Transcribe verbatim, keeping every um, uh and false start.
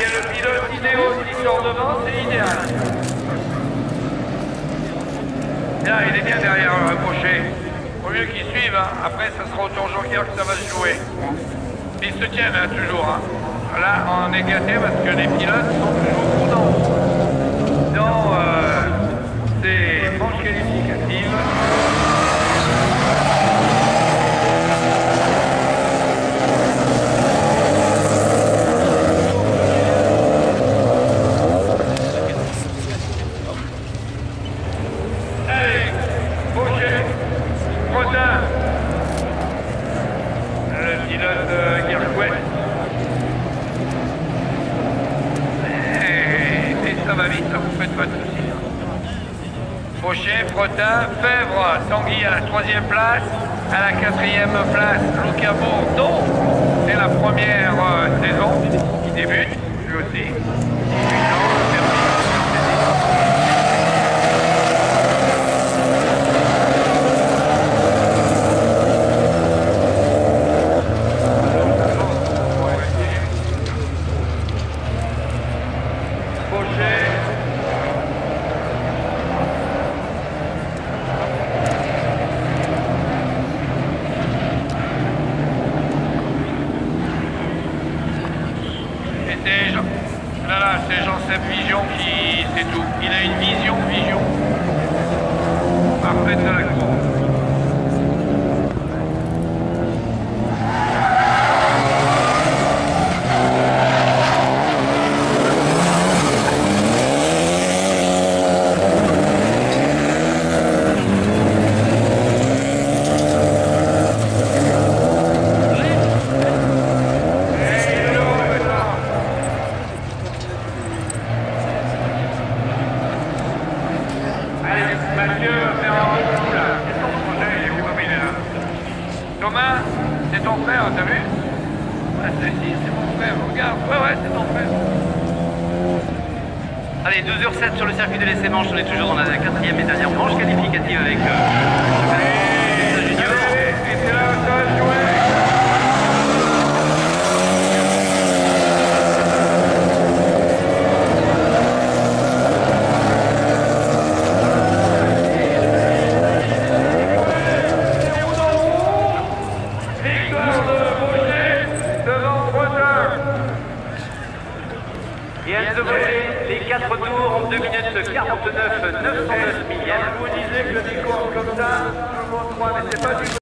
le pilote idéal qui sort devant, c'est idéal. Là, il est bien derrière le Brochet. Au mieux qu'il suive, hein. Après ça sera au tour joker que ça va se jouer. Ils se tiennent hein, toujours. Hein. Là, on est gâté parce que les pilotes sont toujours prudents. Donc, euh, c'est manche qualificative. Allez, Brochet, Fretin. Le pilote euh, Guerchouet. Et, et ça va vite, ça vous faites pas de soucis. Brochet, Fretin, Fèvre, Tanguy à la troisième place, à la quatrième place, Luca Bourdon. C'est la première euh, saison qui débute, lui aussi. dix-huit ans, Là, là, c'est Jean-Seb Vision qui... c'est tout. Il a une vision, vision. Parfaite de la cour. Thomas, c'est ton frère, t'as vu? Ouais, c'est si, c'est mon frère, regarde. Ouais, ouais, c'est ton frère. Allez, douze heures sept sur le circuit de l'essai manche, on est toujours dans la quatrième et dernière manche qualificative avec euh, Allez, Junior. allez, et c'est là où ça va se jouer. Et elle se votait les quatre tours en deux minutes quarante-neuf neuf cent neuf millièmes. Vous disiez que des courses comme ça, tout le monde croit, mais c'est pas du tout.